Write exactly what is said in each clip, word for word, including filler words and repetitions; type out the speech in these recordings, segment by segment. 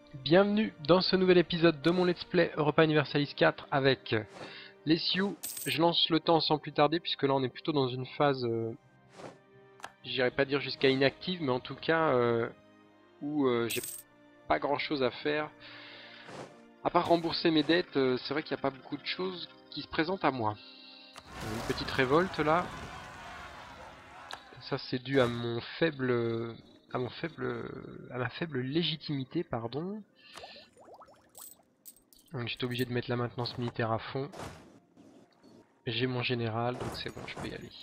Bienvenue dans ce nouvel épisode de mon Let's Play Europa Universalis quatre avec les Sioux. Je lance le temps sans plus tarder puisque là on est plutôt dans une phase, euh, j'irais pas dire jusqu'à inactive, mais en tout cas euh, où euh, j'ai pas grand chose à faire. À part rembourser mes dettes, euh, c'est vrai qu'il n'y a pas beaucoup de choses qui se présentent à moi. Une petite révolte là. Ça c'est dû à mon faible... à mon faible... à ma faible légitimité, pardon. Donc j'étais obligé de mettre la maintenance militaire à fond. J'ai mon général, donc c'est bon, je peux y aller.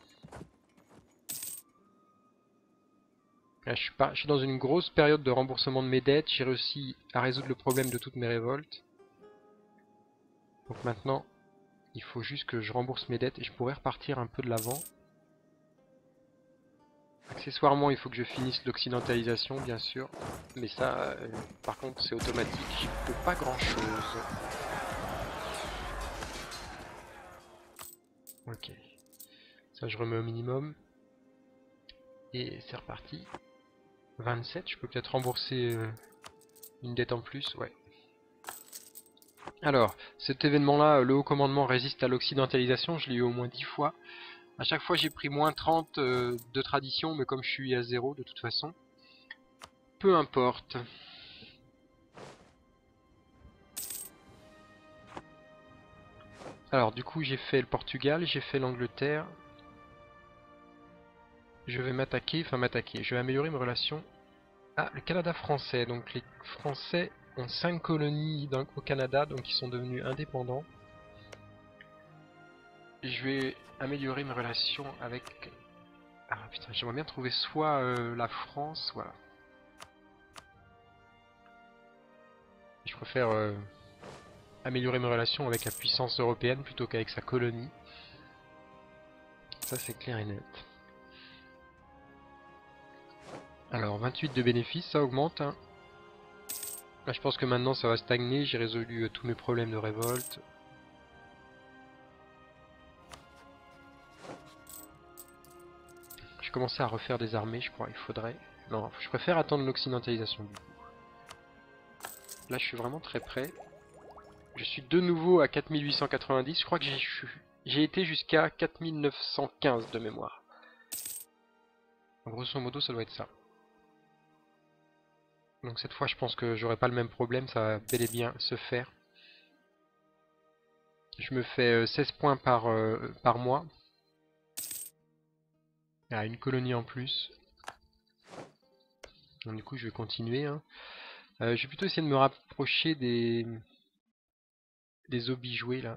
Là, je, suis pas, je suis dans une grosse période de remboursement de mes dettes. J'ai réussi à résoudre le problème de toutes mes révoltes. Donc maintenant, il faut juste que je rembourse mes dettes et je pourrais repartir un peu de l'avant. Accessoirement, il faut que je finisse l'occidentalisation, bien sûr. Mais ça, euh, par contre, c'est automatique. J'y peux pas grand-chose. Ok. Ça, je remets au minimum. Et c'est reparti. vingt-sept, je peux peut-être rembourser euh, une dette en plus, ouais. Alors, cet événement-là, le haut commandement résiste à l'occidentalisation, je l'ai eu au moins dix fois. À chaque fois j'ai pris moins trente euh, de tradition, mais comme je suis à zéro de toute façon, peu importe. Alors du coup j'ai fait le Portugal, j'ai fait l'Angleterre. Je vais m'attaquer, enfin m'attaquer, je vais améliorer mes relations. Ah, le Canada français, donc les Français ont cinq colonies dans, au Canada, donc ils sont devenus indépendants. Je vais améliorer mes relations avec... Ah putain, j'aimerais bien trouver soit euh, la France, voilà. Je préfère euh, améliorer mes relations avec la puissance européenne plutôt qu'avec sa colonie. Ça c'est clair et net. Alors vingt-huit de bénéfices, ça augmente. Hein. Là je pense que maintenant ça va stagner, j'ai résolu euh, tous mes problèmes de révolte. Je commençais à refaire des armées, je crois, il faudrait... Non, je préfère attendre l'occidentalisation du coup. Là je suis vraiment très près. Je suis de nouveau à quatre mille huit cent quatre-vingt-dix, je crois que j'ai été jusqu'à quatre mille neuf cent quinze de mémoire. Grosso modo ça doit être ça. Donc cette fois je pense que j'aurai pas le même problème, ça va bel et bien se faire. Je me fais seize points par, euh, par mois. Ah, une colonie en plus. Donc, du coup je vais continuer. Hein. Euh, je vais plutôt essayer de me rapprocher des, des hobbies joués là.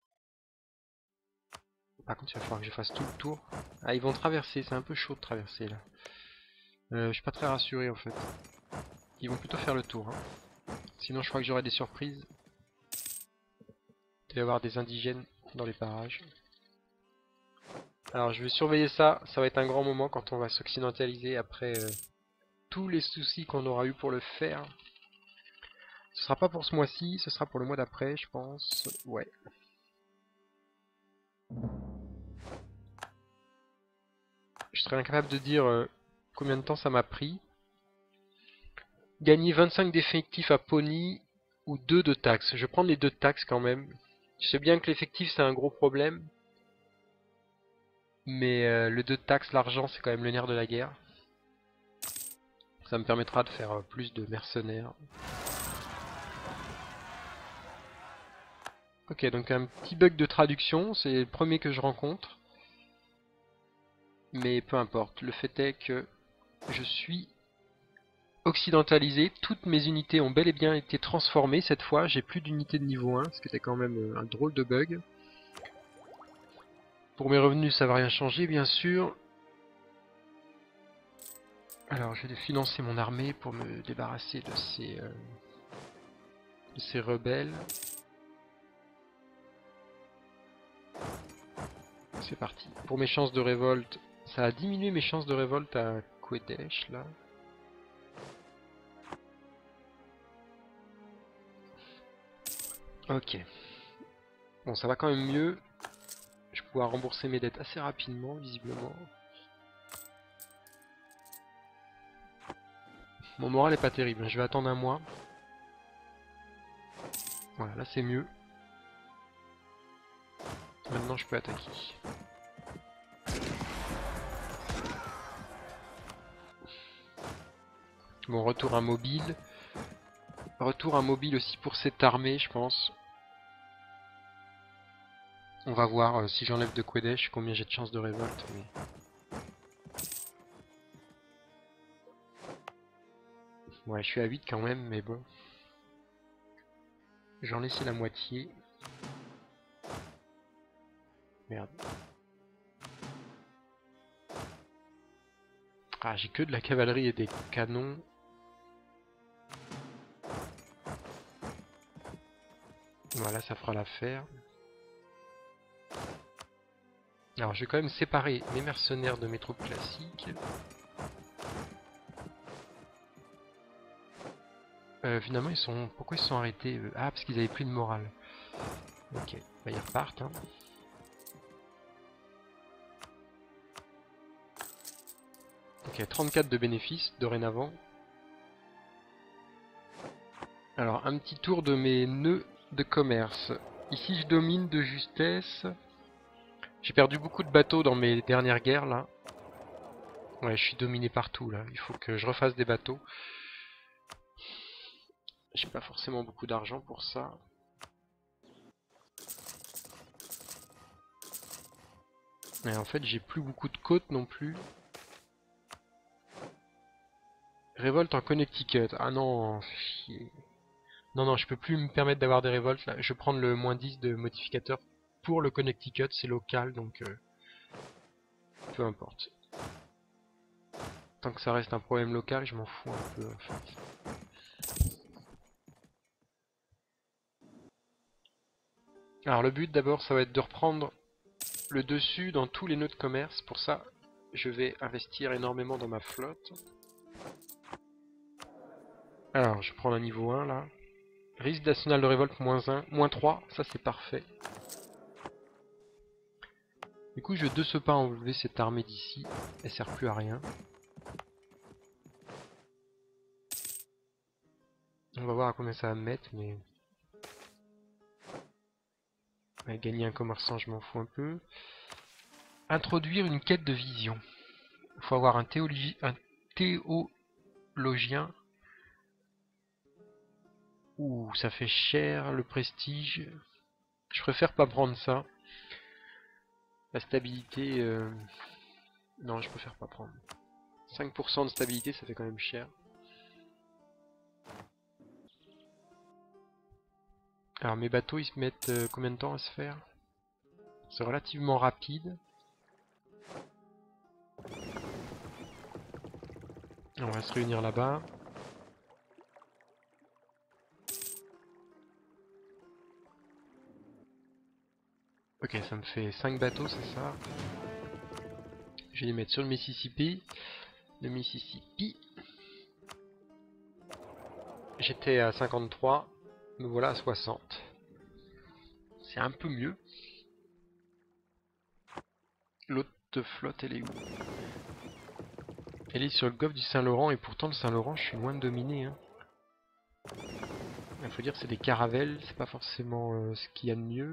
Par contre il va falloir que je fasse tout le tour. Ah ils vont traverser, c'est un peu chaud de traverser là. Euh, je suis pas très rassuré en fait. Ils vont plutôt faire le tour. Hein. Sinon je crois que j'aurai des surprises. Il va y avoir des indigènes dans les parages. Alors je vais surveiller ça, ça va être un grand moment quand on va s'occidentaliser après euh, tous les soucis qu'on aura eu pour le faire. Ce sera pas pour ce mois-ci, ce sera pour le mois d'après je pense. Ouais. Je serais incapable de dire euh, combien de temps ça m'a pris. Gagner vingt-cinq d'effectifs à Pony ou deux de taxes. Je vais prendre les deux de taxes quand même. Je sais bien que l'effectif c'est un gros problème. Mais euh, le deux de taxes, l'argent c'est quand même le nerf de la guerre. Ça me permettra de faire euh, plus de mercenaires. Ok, donc un petit bug de traduction, c'est le premier que je rencontre. Mais peu importe, le fait est que je suis occidentalisé. Toutes mes unités ont bel et bien été transformées cette fois. J'ai plus d'unités de niveau un, ce qui était quand même un drôle de bug. Pour mes revenus, ça va rien changer, bien sûr. Alors, je vais financer mon armée pour me débarrasser de ces, euh, de ces rebelles. C'est parti. Pour mes chances de révolte, ça a diminué mes chances de révolte à Quedesh, là. Ok. Bon, ça va quand même mieux. Je vais pouvoir rembourser mes dettes assez rapidement, visiblement. Mon moral est pas terrible, je vais attendre un mois. Voilà, là c'est mieux. Maintenant je peux attaquer. Bon, retour à mobile. Retour à mobile aussi pour cette armée, je pense. On va voir euh, si j'enlève de Quedesh, combien j'ai de chances de révolte. Mais... ouais, je suis à huit quand même, mais bon. J'en laissais la moitié. Merde. Ah, j'ai que de la cavalerie et des canons. Voilà, ça fera l'affaire. Alors, je vais quand même séparer mes mercenaires de mes troupes classiques. Euh, finalement, ils sont... pourquoi ils se sont arrêtés euh Ah, parce qu'ils avaient plus de morale. Ok, bah, ils repartent. Hein. Ok, trente-quatre de bénéfices dorénavant. Alors, un petit tour de mes nœuds de commerce. Ici, je domine de justesse. J'ai perdu beaucoup de bateaux dans mes dernières guerres, là. Ouais, je suis dominé partout, là. Il faut que je refasse des bateaux. J'ai pas forcément beaucoup d'argent pour ça. Mais en fait, j'ai plus beaucoup de côtes non plus. Révolte en Connecticut. Ah non, chier. Non, non, je peux plus me permettre d'avoir des révoltes, là. Je vais prendre le moins dix de modificateur pour le Connecticut. C'est local, donc... Euh, peu importe. Tant que ça reste un problème local, je m'en fous un peu, en fait. Alors le but d'abord ça va être de reprendre le dessus dans tous les nœuds de commerce. Pour ça je vais investir énormément dans ma flotte. Alors je prends un niveau un là. Risque national de révolte moins un, moins trois, ça c'est parfait. Du coup je vais de ce pas enlever cette armée d'ici, elle sert plus à rien. On va voir à combien ça va me mettre mais... ouais, gagner un commerçant je m'en fous un peu. Introduire une quête de vision. Il faut avoir un, théologi... un théologien. Ouh, ça fait cher, le prestige. Je préfère pas prendre ça. La stabilité... Euh... non, je préfère pas prendre. cinq pour cent de stabilité, ça fait quand même cher. Alors mes bateaux, ils se mettent euh, combien de temps à se faire? C'est relativement rapide. On va se réunir là-bas. Ok, ça me fait cinq bateaux, c'est ça. Je vais les mettre sur le Mississippi. Le Mississippi. J'étais à cinquante-trois, me voilà à soixante. C'est un peu mieux. L'autre flotte, elle est où? Elle est sur le golfe du Saint-Laurent, et pourtant le Saint-Laurent, je suis loin de dominer. Hein. Il faut dire que c'est des caravelles, c'est pas forcément euh, ce qu'il y a de mieux.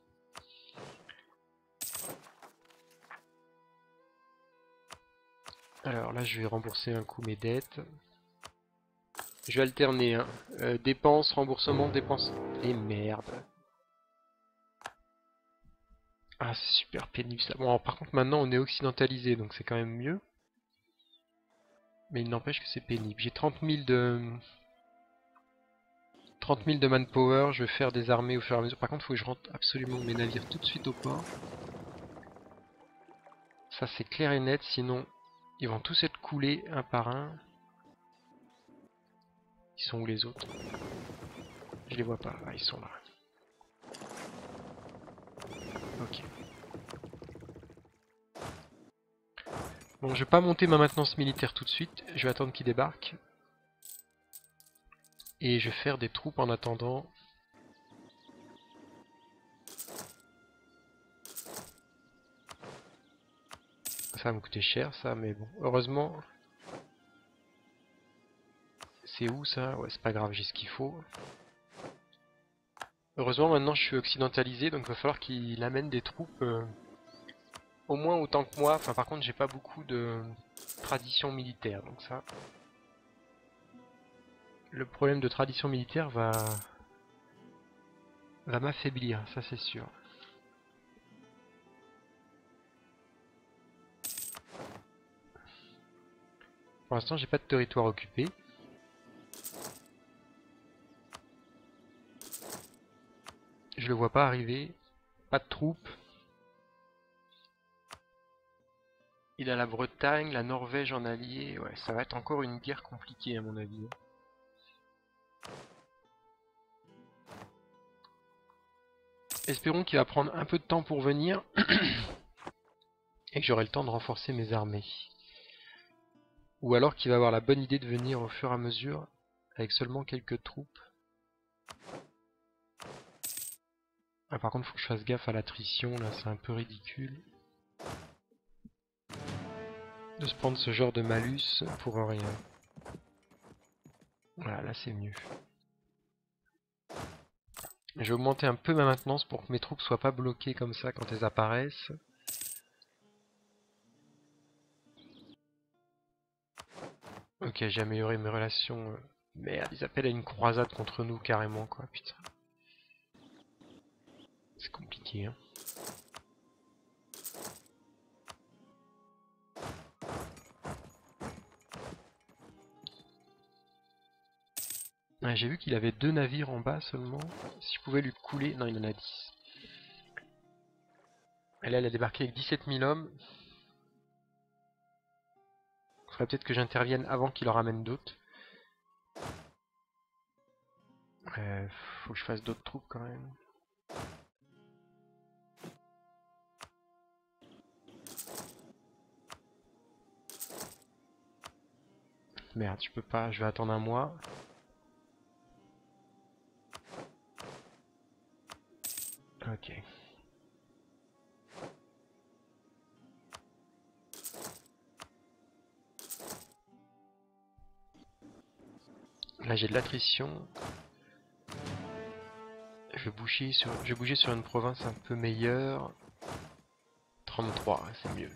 Alors là, je vais rembourser un coup mes dettes. Je vais alterner, hein. Euh, dépenses, remboursement, dépenses. Et merde. Ah, c'est super pénible ça. Bon, alors, par contre, maintenant on est occidentalisé, donc c'est quand même mieux. Mais il n'empêche que c'est pénible. J'ai trente mille de... trente mille de manpower, je vais faire des armées au fur et à mesure. Par contre, il faut que je rentre absolument mes navires tout de suite au port. Ça, c'est clair et net, sinon ils vont tous être coulés un par un. Ils sont où les autres? Je les vois pas. Ah, ils sont là. Ok. Bon, je vais pas monter ma maintenance militaire tout de suite. Je vais attendre qu'ils débarquent. Et je vais faire des troupes en attendant. Ça va me coûter cher ça, mais bon. Heureusement. C'est où ça? Ouais, c'est pas grave, j'ai ce qu'il faut. Heureusement maintenant je suis occidentalisé, donc il va falloir qu'il amène des troupes euh, au moins autant que moi. Enfin par contre j'ai pas beaucoup de tradition militaire, donc ça... Le problème de tradition militaire va, va m'affaiblir, ça c'est sûr. Pour l'instant j'ai pas de territoire occupé. Je le vois pas arriver. Pas de troupes. Il a la Bretagne, la Norvège en allié. Ouais, ça va être encore une guerre compliquée à mon avis. Espérons qu'il va prendre un peu de temps pour venir. Et que j'aurai le temps de renforcer mes armées. Ou alors qu'il va avoir la bonne idée de venir au fur et à mesure. Avec seulement quelques troupes. Ah, par contre, faut que je fasse gaffe à l'attrition. Là, c'est un peu ridicule. De se prendre ce genre de malus pour rien. Voilà, là c'est mieux. Je vais augmenter un peu ma maintenance pour que mes troupes soient pas bloquées comme ça quand elles apparaissent. Ok, j'ai amélioré mes relations. Merde, ils appellent à une croisade contre nous carrément quoi, putain. C'est compliqué hein. Ouais, j'ai vu qu'il avait deux navires en bas seulement. Si je pouvais lui couler... Non, il en a dix. Et là, elle a débarqué avec dix-sept mille hommes. Il faudrait peut-être que j'intervienne avant qu'il en ramène d'autres. Euh, faut que je fasse d'autres troupes quand même. Merde, je peux pas, je vais attendre un mois. Ok. Là j'ai de l'attrition. Je vais bouger sur, je vais bouger sur une province un peu meilleure. trente-trois, c'est mieux.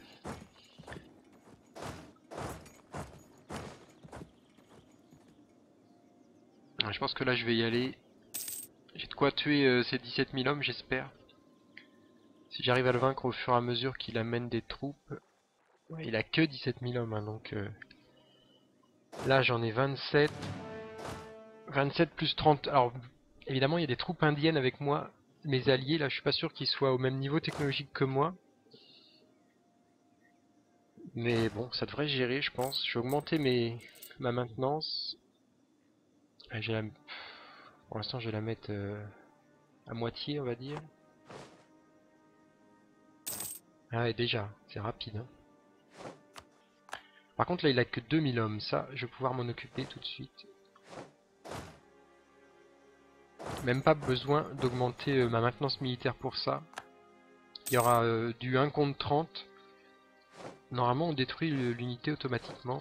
Je pense que là je vais y aller. J'ai de quoi tuer euh, ces dix-sept mille hommes, j'espère. Si j'arrive à le vaincre au fur et à mesure qu'il amène des troupes. Ouais, il a que dix-sept mille hommes, hein, donc... Euh... Là j'en ai vingt-sept. vingt-sept plus trente. Alors, évidemment il y a des troupes indiennes avec moi. Mes alliés, là je suis pas sûr qu'ils soient au même niveau technologique que moi. Mais bon, ça devrait gérer, je pense. Je vais augmenter mes... ma maintenance. Je vais la... Pour l'instant, je vais la mettre euh, à moitié, on va dire. Ah ouais, déjà, c'est rapide. Hein. Par contre, là, il a que deux mille hommes. Ça, je vais pouvoir m'en occuper tout de suite. Même pas besoin d'augmenter euh, ma maintenance militaire pour ça. Il y aura euh, du un contre trente. Normalement, on détruit l'unité automatiquement.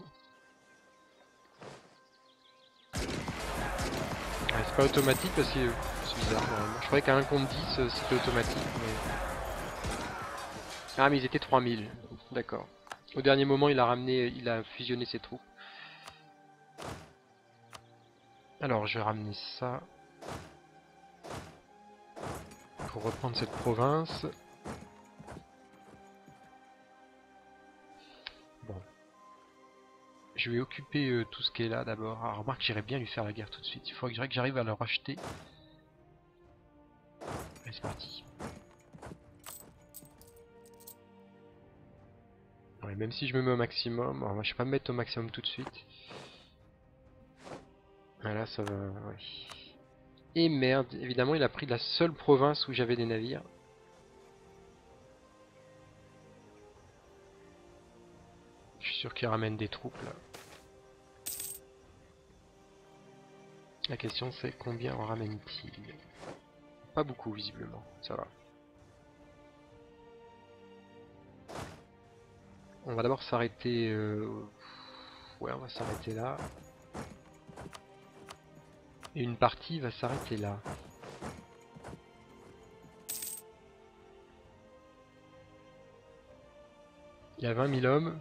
Ouais, c'est pas automatique parce que c'est bizarre. Normalement. Je croyais qu'à un contre dix, euh, c'était automatique. Mais... Ah, mais ils étaient trois mille. D'accord. Au dernier moment, il a ramené, il a fusionné ses troupes. Alors, je vais ramener ça pour reprendre cette province. Bon. Je vais occuper euh, tout ce qui est là d'abord. Ah, remarque, j'irais bien lui faire la guerre tout de suite. Il faudrait que j'arrive à le racheter. Allez, c'est parti. Ouais, même si je me mets au maximum, alors, je vais pas me mettre au maximum tout de suite. Voilà, ça va... Ouais. Et merde, évidemment, il a pris la seule province où j'avais des navires. Je suis sûr qu'il ramène des troupes là. La question c'est combien en ramène-t-il? Pas beaucoup visiblement, ça va. On va d'abord s'arrêter... Euh... Ouais, on va s'arrêter là. Et une partie va s'arrêter là. Il y a vingt mille hommes.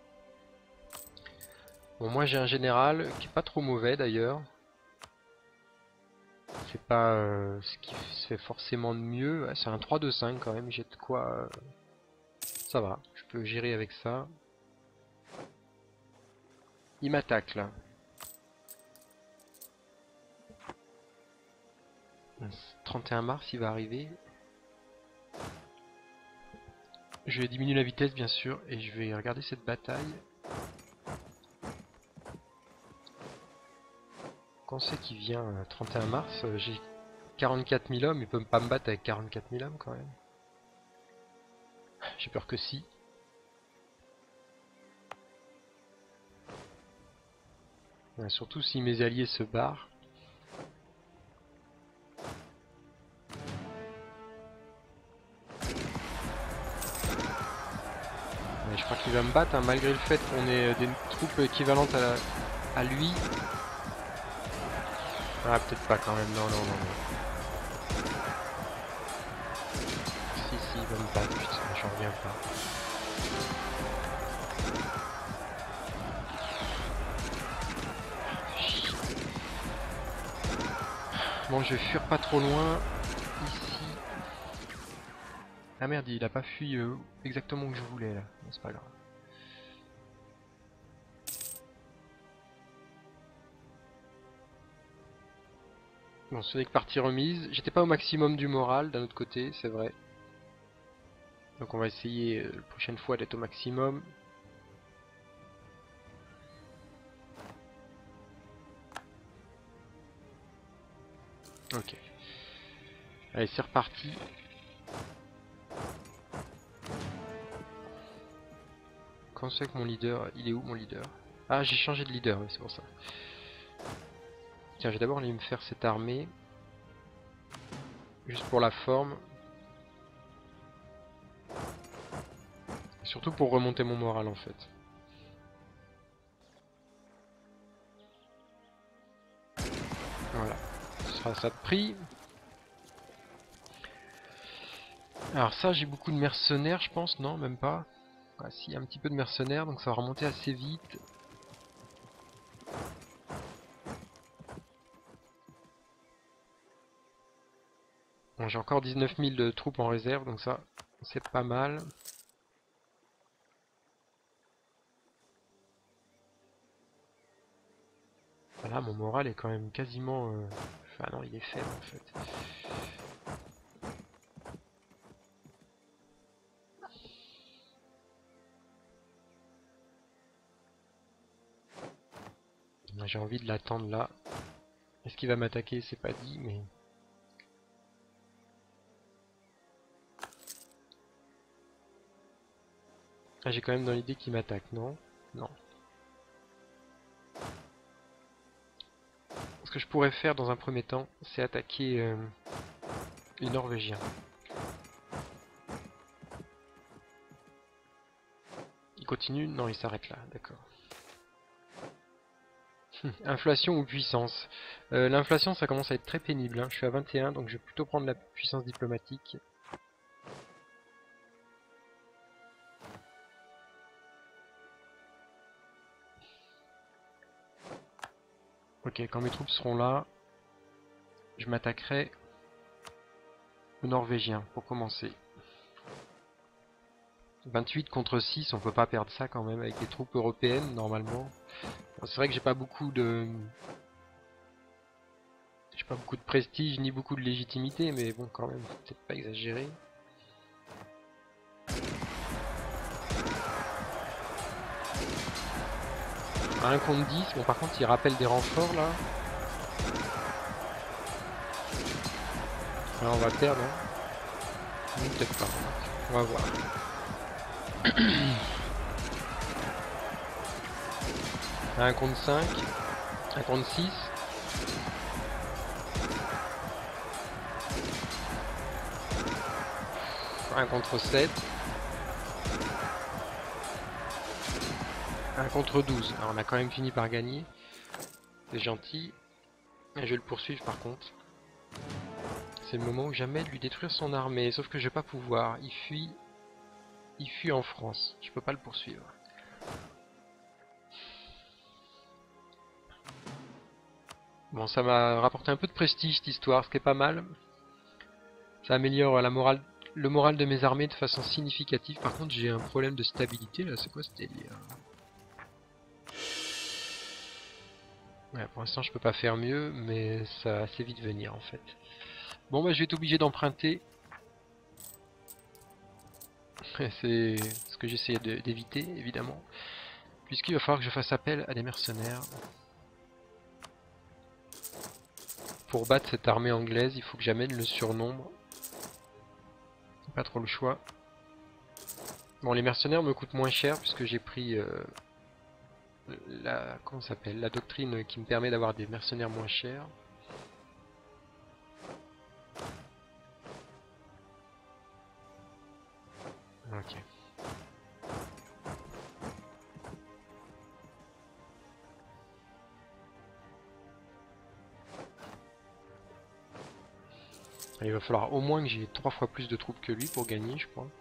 Bon, moi j'ai un général qui est pas trop mauvais d'ailleurs. C'est pas euh, ce qui se fait forcément de mieux. Ouais, c'est un trois deux cinq quand même. J'ai de quoi. Euh... Ça va. Je peux gérer avec ça. Il m'attaque là. trente et un mars, il va arriver. Je vais diminuer la vitesse bien sûr et je vais regarder cette bataille. Quand c'est qu'il vient euh, trente et un mars, euh, j'ai quarante-quatre mille hommes, il peut pas me battre avec quarante-quatre mille hommes quand même. J'ai peur que si. Ouais, surtout si mes alliés se barrent. Ouais, je crois qu'il va me battre hein, malgré le fait qu'on ait des troupes équivalentes à, la... à lui. Ah peut-être pas quand même, non non non non. Si si il va me battre, putain j'en reviens pas. Bon je vais fuir pas trop loin. Ici. Ah merde il a pas fui euh, exactement où je voulais là. Bon, c'est pas grave. Bon ce n'est que partie remise. J'étais pas au maximum du moral d'un autre côté, c'est vrai. Donc on va essayer euh, la prochaine fois d'être au maximum. Ok. Allez c'est reparti. Quand c'est que mon leader... Il est où mon leader? Ah j'ai changé de leader, oui, c'est pour ça. Tiens je vais d'abord aller me faire cette armée. Juste pour la forme. Surtout pour remonter mon moral en fait. Voilà. Ce sera ça de prix. Alors ça j'ai beaucoup de mercenaires je pense, non même pas. Ah si, un petit peu de mercenaires donc ça va remonter assez vite. Bon, j'ai encore dix-neuf mille de troupes en réserve donc ça c'est pas mal. Voilà mon moral est quand même quasiment... Euh... Enfin non il est faible en fait. J'ai envie de l'attendre là. Est-ce qu'il va m'attaquer? C'est pas dit, mais... Ah, j'ai quand même dans l'idée qu'il m'attaque, non? Non. Ce que je pourrais faire dans un premier temps, c'est attaquer euh, les Norvégiens. Il continue? Non, il s'arrête là, d'accord. Inflation ou puissance? euh, L'inflation ça commence à être très pénible, hein. Je suis à vingt et un donc je vais plutôt prendre la puissance diplomatique. Ok, quand mes troupes seront là, je m'attaquerai aux Norvégiens pour commencer. vingt-huit contre six, on peut pas perdre ça quand même avec des troupes européennes normalement. Bon, c'est vrai que j'ai pas beaucoup de... J'ai pas beaucoup de prestige ni beaucoup de légitimité, mais bon quand même, faut peut-être pas exagérer. À un contre dix, bon par contre il rappelle des renforts là. Là on va perdre, hein. Peut-être pas, on va voir. À un contre cinq, un contre six. un contre sept. un contre douze. Alors on a quand même fini par gagner. C'est gentil. Et je vais le poursuivre par contre. C'est le moment où jamais de lui détruire son armée. Sauf que je vais pas pouvoir. Il fuit. Il fuit en France. Je peux pas le poursuivre. Bon, ça m'a rapporté un peu de prestige cette histoire, ce qui est pas mal. Ça améliore la morale, le moral de mes armées de façon significative. Par contre, j'ai un problème de stabilité là. C'est quoi ce délire? Ouais, pour l'instant, je peux pas faire mieux, mais ça va assez vite venir en fait. Bon, bah, je vais être obligé d'emprunter. C'est ce que j'essayais d'éviter, évidemment. Puisqu'il va falloir que je fasse appel à des mercenaires. Pour battre cette armée anglaise, il faut que j'amène le surnombre. Pas trop le choix. Bon, les mercenaires me coûtent moins cher puisque j'ai pris euh, la comment ça s'appelle la doctrine qui me permet d'avoir des mercenaires moins chers. Ok. Il va falloir au moins que j'ai trois fois plus de troupes que lui pour gagner, je crois.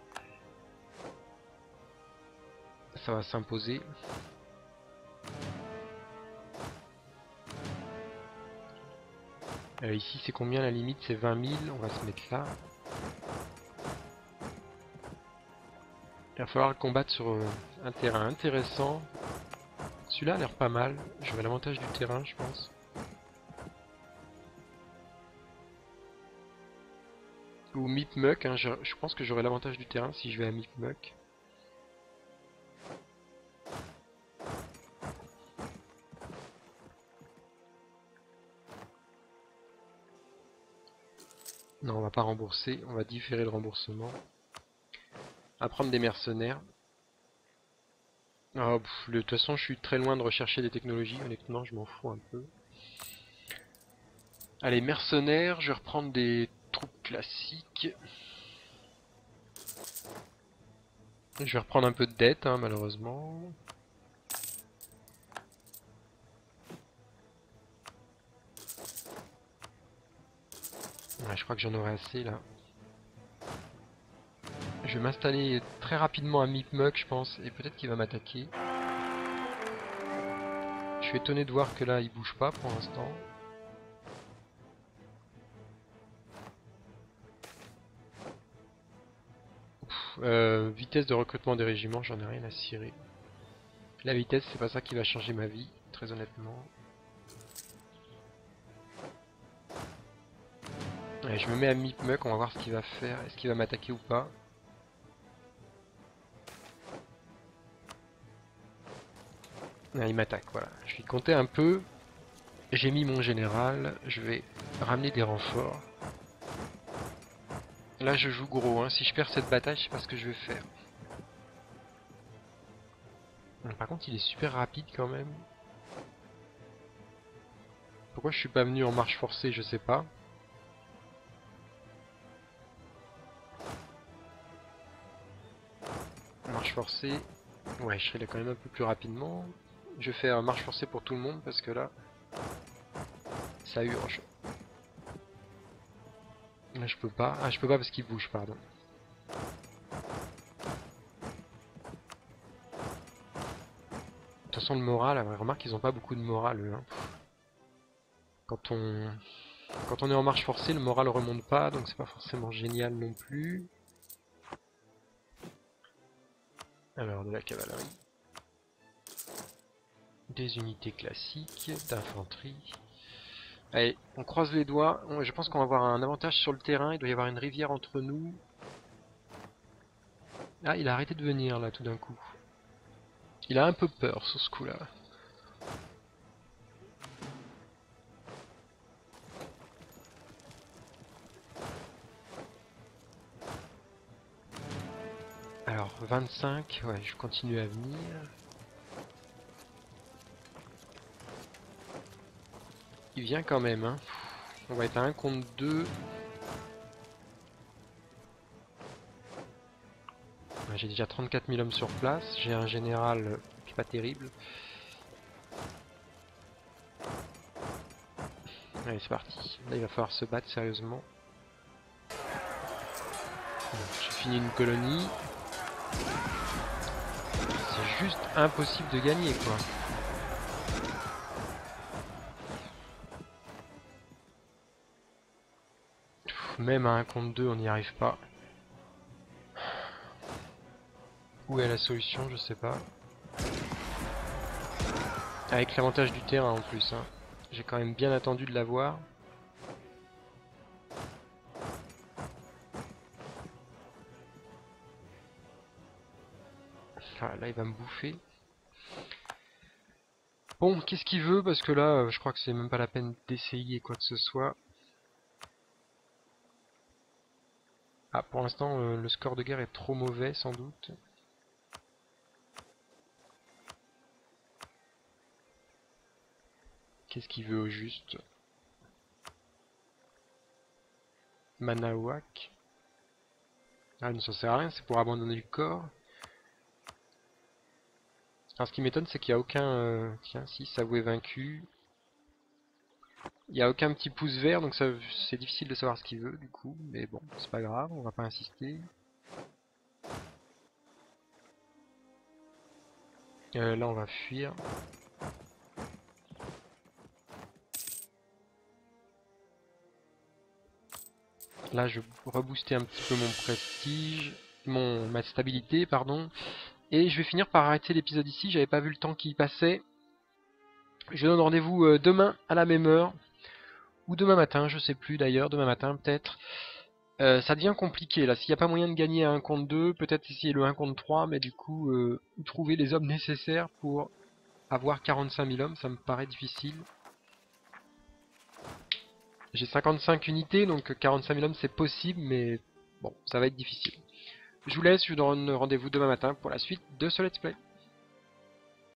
Ça va s'imposer. Euh, ici c'est combien la limite? C'est vingt mille, on va se mettre là. Il va falloir le combattre sur euh, un terrain intéressant. Celui-là a l'air pas mal, j'aurai l'avantage du terrain je pense. Ou Mipmuck, hein, je, je pense que j'aurai l'avantage du terrain si je vais à Mipmuck. Non, on va pas rembourser, on va différer le remboursement. On va prendre des mercenaires. Oh, pff, de toute façon, je suis très loin de rechercher des technologies, honnêtement, je m'en fous un peu. Allez, mercenaires, je vais reprendre des troupes classiques. Je vais reprendre un peu de dette, hein, malheureusement. Ouais, je crois que j'en aurai assez là. Je vais m'installer très rapidement à Mipmuck, je pense, et peut-être qu'il va m'attaquer. Je suis étonné de voir que là, il bouge pas pour l'instant. Euh, vitesse de recrutement des régiments, j'en ai rien à cirer. La vitesse, c'est pas ça qui va changer ma vie, très honnêtement. Allez, je me mets à Mipmuck, on va voir ce qu'il va faire. Est-ce qu'il va m'attaquer ou pas? Ah, il m'attaque, voilà. Je vais compter un peu. J'ai mis mon général, je vais ramener des renforts. Là je joue gros, hein. Si je perds cette bataille, je sais pas ce que je vais faire. Par contre il est super rapide quand même. Pourquoi je suis pas venu en marche forcée, je sais pas. Marche forcée. Ouais, je serai là quand même un peu plus rapidement. Je vais faire marche forcée pour tout le monde parce que là, ça urge. Là je peux pas. Ah je peux pas parce qu'il bouge, pardon. De toute façon le moral, remarque qu'ils ont pas beaucoup de moral eux. Hein. Quand on... Quand on est en marche forcée, le moral remonte pas, donc c'est pas forcément génial non plus. Alors de la cavalerie. Des unités classiques, d'infanterie. Allez, on croise les doigts. Je pense qu'on va avoir un avantage sur le terrain. Il doit y avoir une rivière entre nous. Ah, il a arrêté de venir là tout d'un coup. Il a un peu peur sur ce coup-là. Alors, vingt-cinq, ouais, je continue à venir. Il vient quand même, hein. On va être à un contre deux. J'ai déjà trente-quatre mille hommes sur place. J'ai un général qui est pas terrible. Allez, c'est parti. Là, il va falloir se battre sérieusement. J'ai fini une colonie. C'est juste impossible de gagner, quoi. Pff, même à un contre deux, on n'y arrive pas. Où est la solution? Je sais pas. Avec l'avantage du terrain en plus, hein. J'ai quand même bien attendu de l'avoir. Ah, là il va me bouffer. Bon, qu'est-ce qu'il veut? Parce que là, euh, je crois que c'est même pas la peine d'essayer quoi que ce soit. Ah, pour l'instant, euh, le score de guerre est trop mauvais, sans doute. Qu'est-ce qu'il veut au juste? Manawak. Ah, non, ça sert à rien, c'est pour abandonner le corps. Alors, ce qui m'étonne, c'est qu'il n'y a aucun... Euh... Tiens, si, Savoie vaincu. Il n'y a aucun petit pouce vert, donc ça, c'est difficile de savoir ce qu'il veut, du coup. Mais bon, c'est pas grave, on va pas insister. Euh, là, on va fuir. Là, je vais rebooster un petit peu mon prestige, mon ma stabilité, pardon. Et je vais finir par arrêter l'épisode ici. J'avais pas vu le temps qui passait. Je donne rendez-vous euh, demain à la même heure. Ou demain matin, je sais plus d'ailleurs. Demain matin, peut-être. Euh, ça devient compliqué là. S'il n'y a pas moyen de gagner à un contre deux, peut-être essayer le un contre trois. Mais du coup, euh, trouver les hommes nécessaires pour avoir quarante-cinq mille hommes, ça me paraît difficile. J'ai cinquante-cinq unités, donc quarante-cinq mille hommes c'est possible, mais bon, ça va être difficile. Je vous laisse, je vous donne rendez-vous demain matin pour la suite de ce let's play.